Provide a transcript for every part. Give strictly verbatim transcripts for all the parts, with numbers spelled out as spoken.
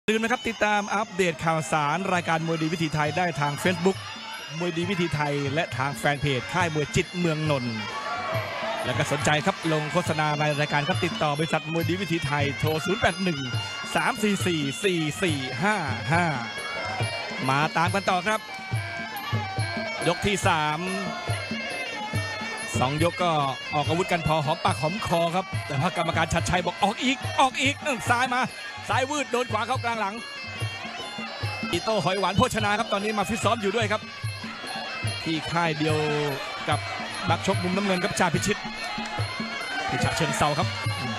ลืมนะครับติดตามอัปเดตข่าวสารรายการมวยดีวิถีไทยได้ทาง Facebook มวยดีวิถีไทยและทางแฟนเพจค่ายมวยจิตเมืองนนท์และก็สนใจครับลงโฆษณาในรายการครับติดต่อบริษัทมวยดีวิถีไทยโทรศูนย์ แปด หนึ่ง สาม สี่ สี่ สี่ สี่ ห้า ห้ามาตามกันต่อครับยกที่สามสองยกก็ออกอาวุธกันพอหอมปากหอมคอครับแต่ว่ากรรมการชัดชัยบอกออกอีกออกอีกซ้ายมาซ้ายวืดโดนขวาเข้ากลางหลังอีโต้หอยหวานโภชนาครับตอนนี้มาฟิตซ้อมอยู่ด้วยครับที่ค่ายเดียวกับนักชกมุมน้ำเงินครับชาพิชิตที่ฉะเชิงเซาครับ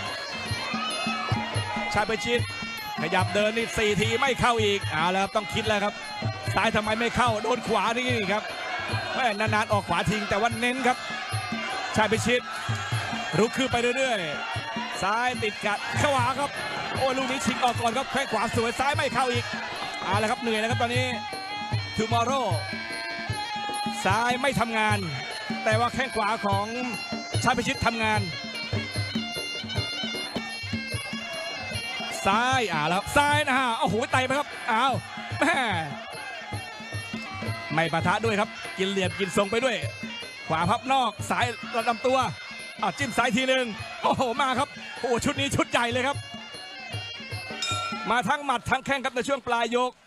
ชาพิชิตขยับเดินนี่สี่ทีไม่เข้าอีกเอาแล้วต้องคิดแล้วครับซ้ายทำไมไม่เข้าโดนขวานี่ครับแม่นานๆออกขวาทิ้งแต่ว่าเน้นครับชาพิชิตรุกขึ้นไปเรื่อยๆซ้ายติดกัดขวาครับโอ้ลูกนี้ชิงออกก่อนครับแข้งขวาสวยซ้ายไม่เข้าอีกเอาละครับเหนื่อยแล้วครับตอนนี้ทูมอร์โรซ้ายไม่ทำงานแต่ว่าแข้งขวาของชาพิชิตทำงานซ้ายอ่าแล้วซ้ายนะฮะโอ้โหไต่ไปครับอ้าวแม่ไม่ปะทะด้วยครับกินเหลี่ยมกินทรงไปด้วยขวาพับนอกสายระดับตัวอ่ะจิ้มซ้ายทีหนึ่งโอ้โหมาครับโอ้ชุดนี้ชุดใหญ่เลยครับมาทั้งหมัดทั้งแข้งครับในช่วงปลายยก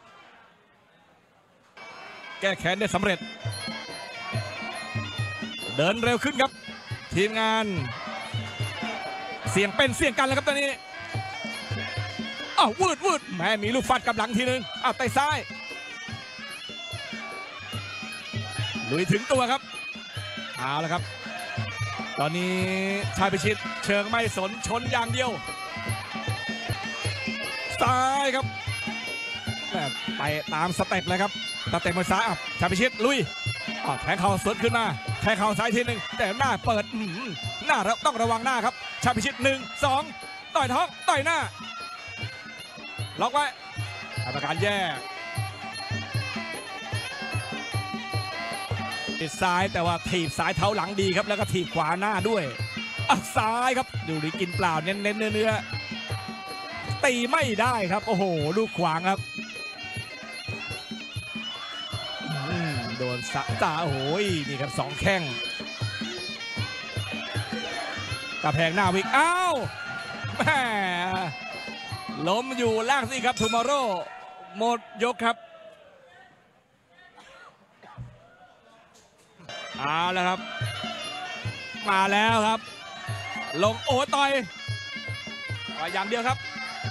แก้แค้นได้สำเร็จเดินเร็วขึ้นครับทีมงานเสี่ยงเป็นเสี่ยงกันแล้วครับตอนนี้อ้าววืดวืดแม่มีลูกฟัดกับหลังทีหนึ่งอ้าวไต่ซ้ายลุยถึงตัวครับเอาละครับตอนนี้ชายพิชิตเชิงไม่สนชนอย่างเดียวซ้ายครับไปตามสเต็ปเลยครับสเต็ปมือซ้ายอ่ะชายพิชิตลุยแทงเข่าสวนขึ้นมาแทงเข่าซ้ายทีหนึ่งแต่หน้าเปิดหน้าต้องระวังหน้าครับชายพิชิตหนึ่งสองต่อยท้องต่อยหน้าล็อกไว้กรรมการแยกติดซ้ายแต่ว่าถีบซ้ายเท้าหลังดีครับแล้วก็ถีบขวาหน้าด้วยอ่ะซ้ายครับดูดิกินเปล่าเน้นๆเนื้อตีไม่ได้ครับโอ้โหลูกขวางครับโดนสะตาโอ้โหนี่ครับสองแข้งกระแพงหน้าวิกอ้าวแม่ล้มอยู่ล่างสิครับทูมอร์โรหมดยกครับเอาแล้วครับมาแล้วครับลงโอ้ต่อยอย่างเดียวครับ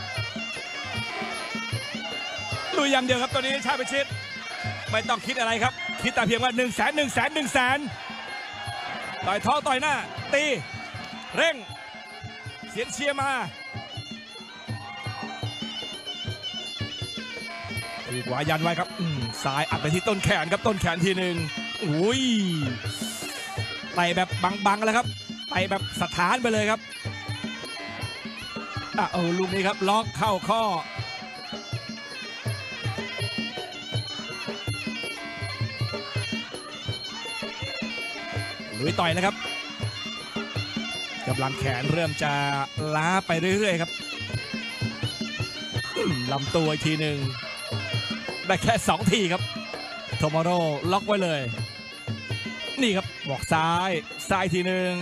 ลุยอย่างเดียวครับตัวนี้ชาพิชิตไม่ต้องคิดอะไรครับคิดแต่เพียงว่าหนึ่งแสนหนึ่งแสนหนึ่งแสนต่อยท้องต่อยหน้าตีเร่งเสียงเชียร์มาตีขวายันไว้ครับซ้ายอัดไปที่ต้นแขนครับต้นแขนทีหนึ่งอุ้ยไต่แบบบังๆแล้วครับไต่แบบสถานไปเลยครับอ่ะเออลูกนี้ครับล็อกเข้าข้อลุยต่อยนะครับกำลังแขนเริ่มจะล้าไปเรื่อยๆครับลำตัวอีกทีหนึ่งได้แค่สองทีครับโทมอร์โรล็อกไว้เลยนี่ครับบอกซ้ายซ้ายทีหนึ่ง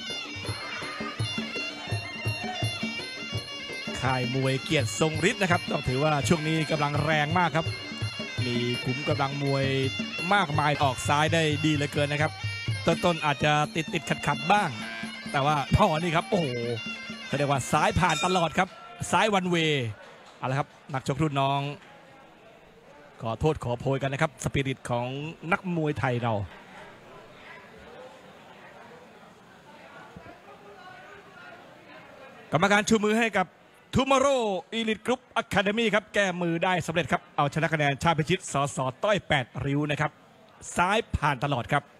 ค่ายมวยเกียรติทรงฤทธิ์นะครับต้องถือว่าช่วงนี้กำลังแรงมากครับมีขุมกำลังมวยมากมายออกซ้ายได้ดีเหลือเกินนะครับต้นๆอาจจะติดติดขัดขัดบ้างแต่ว่าพอนี่ครับโอ้โหเขาเรียกว่าซ้ายผ่านตลอดครับซ้ายวันเวย์เอาละครับนักชกรุ่นน้องขอโทษขอโพยกันนะครับสปิริตของนักมวยไทยเรากรรมการชูมือให้กับทูมอร์โรอีลิทกรุ๊ปอะคาเดมี่ครับแก้มือได้สำเร็จครับเอาชนะคะแนนชาพิชิตสสต้อยแปดริ้วนะครับซ้ายผ่านตลอดครับ